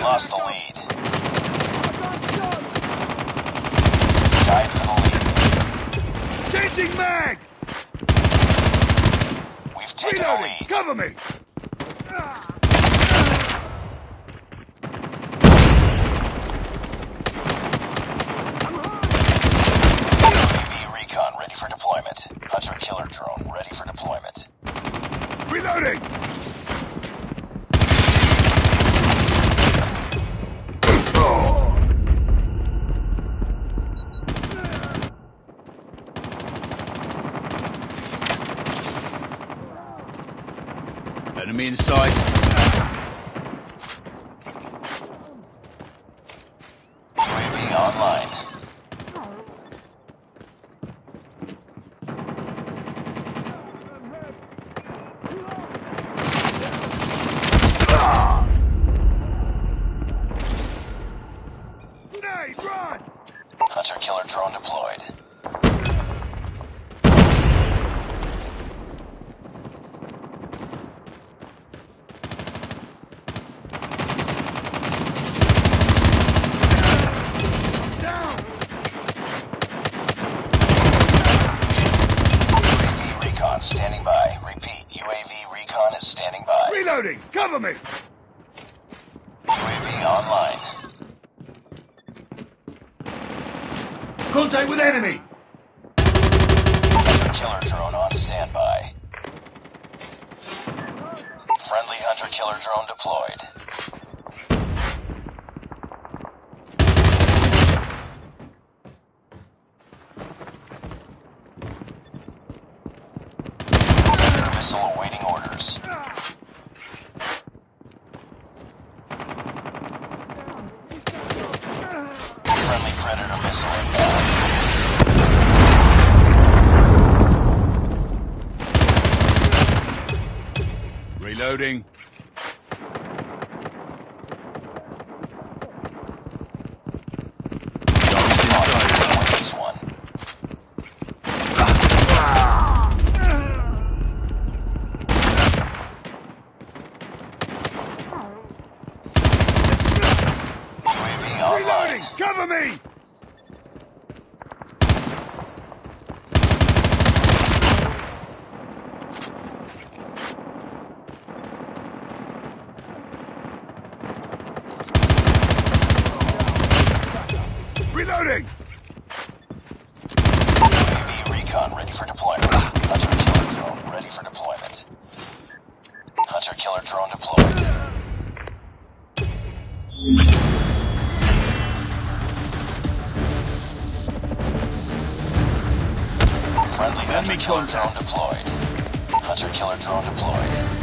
Lost the lead. Tied for the lead. Changing mag! We've taken the lead. Cover me! UAV recon ready for deployment. Hunter-killer drone ready for deployment. Reloading! Enemy in sight. UAV online. Grenade, run! Hunter-killer drone deployed. Standing by. Repeat, UAV recon is standing by. Reloading! Cover me! UAV online. Contact with enemy! Hunter-killer drone on standby. Friendly hunter-killer drone deployed. Missile awaiting orders. Friendly Predator missile inbound. Reloading. This one. Reloading! Cover me! Reloading! UAV recon ready for deployment. Hunter-killer drone ready for deployment. Hunter-killer drone deployed. Friendly hunter-killer drone deployed. Hunter-killer drone deployed.